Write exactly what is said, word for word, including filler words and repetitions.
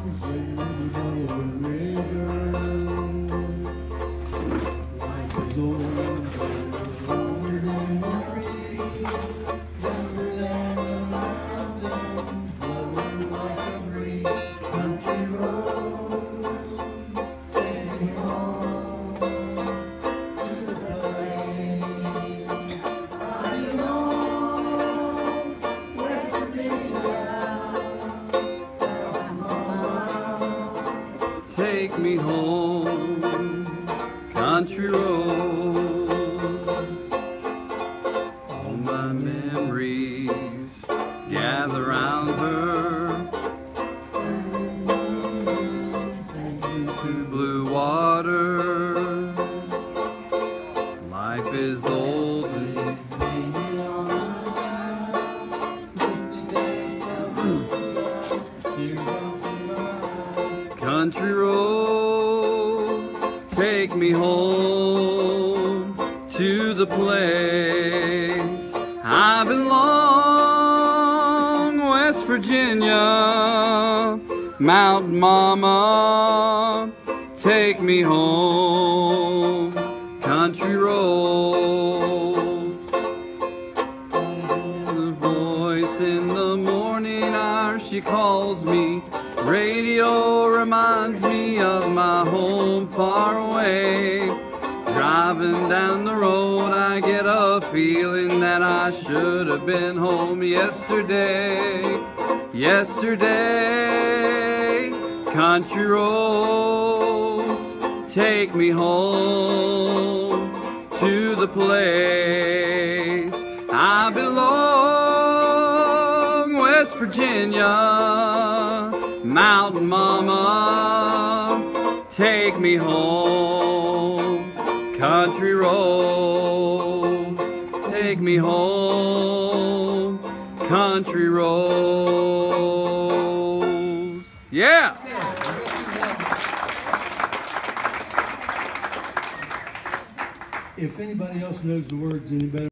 Take me home, country roads. All my memories gather round her. To blue water, life is old and country roads, take me home to the place I belong. West Virginia, Mountain Mama, take me home, country roads. The voice in the morning hour, she calls me. Radio reminds me of my home far away. Driving down the road, I get a feeling that I should have been home yesterday. Yesterday, country roads, take me home to the place I belong. West Virginia, Mountain Mama, take me home, country roads, take me home, country roads. Yeah! If anybody else knows the words any better,